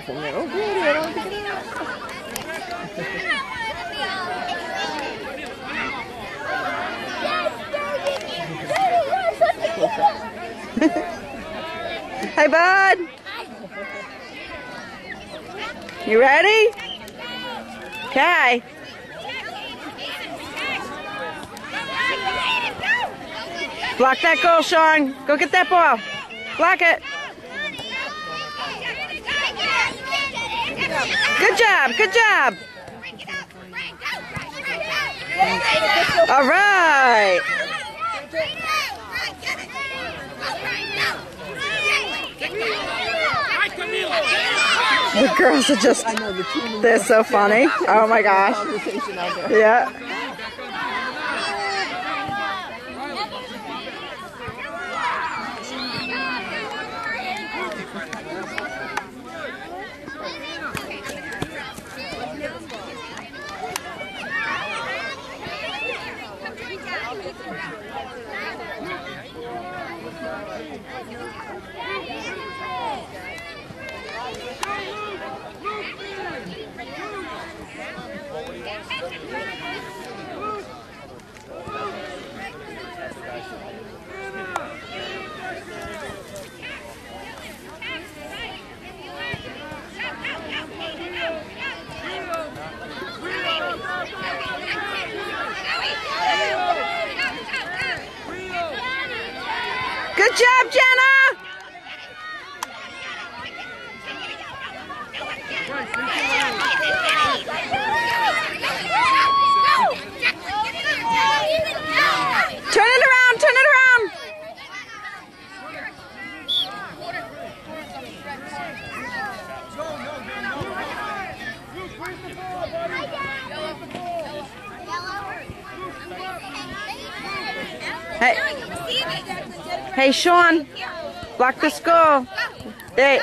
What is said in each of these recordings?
Oh, goody, I don't think it Hey, bud. You ready? Okay. Block that goal, Sean. Go get that ball. Block it. Good job. Good job. All right. The girls are just, they're so funny. Oh my gosh. Yeah. Good job, Jenna! Turn it around, turn it around! Hey. Hey, Sean, block the goal. Hey.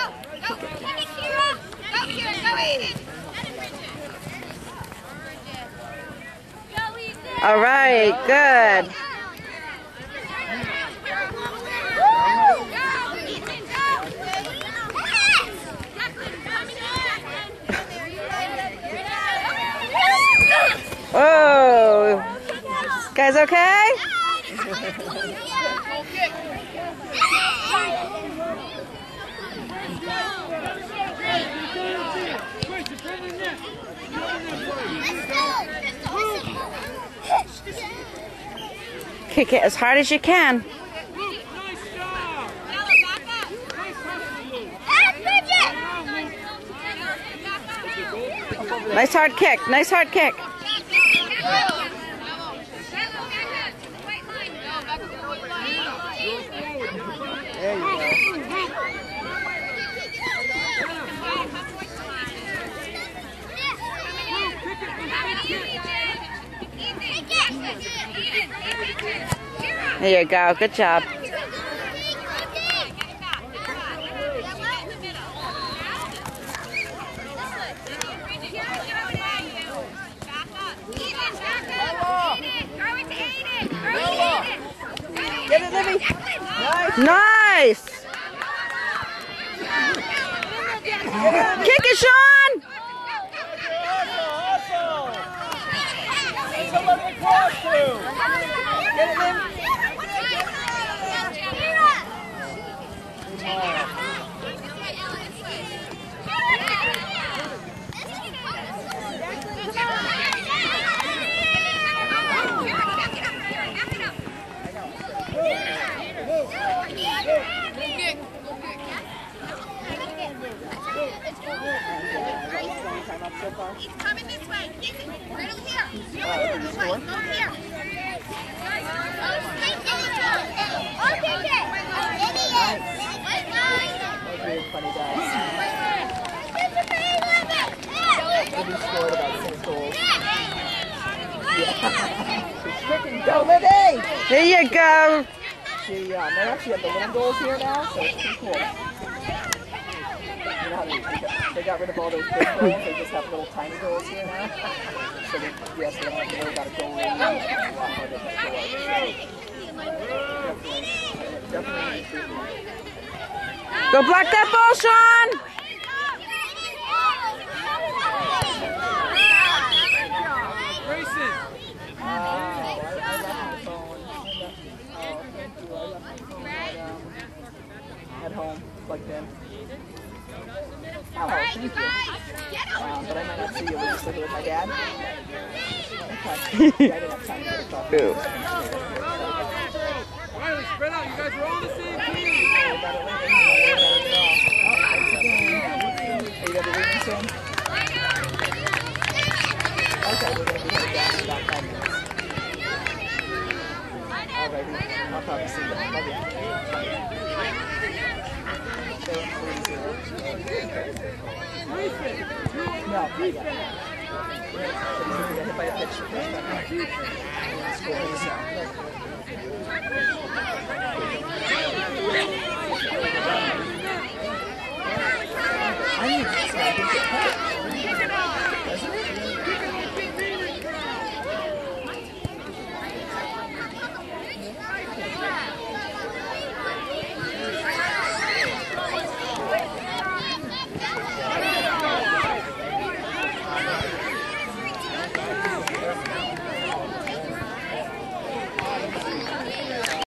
All right, good. Whoa. Guys, okay? Kick it as hard as you can. Nice hard kick. Nice hard kick. There you go. There you go. Good job. Get it, Libby. Nice. Kick it, Sean. Get it, Libby. He's coming this way. Right over here. Over here. I'll take it. Idiot. Funny guys. Libby scored about 6 goals. She's kicking. Go, Libby! There you go. They actually have the winning goals here now, so it's pretty cool. You know how they got rid of all those big goals, they just have little tiny goals here now. So they, yes, they don't have to worry about a goal in a lot harder to score. Definitely. Go block that ball, Sean. Oh, thank you. But I might not see you. Will you still go with my dad? Okay. Yeah, I didn't have time to get a coffee. Ooh. Riley, spread out. You guys are all on the same team. Oh, we got it winning. Oh, that's a game. Are you ready to win soon? Okay, we're going to be heading down in about 5 minutes. Alrighty. I'll probably see you. Love you. No, not yet. We're going to get hit by a pitch. I need to get hurt.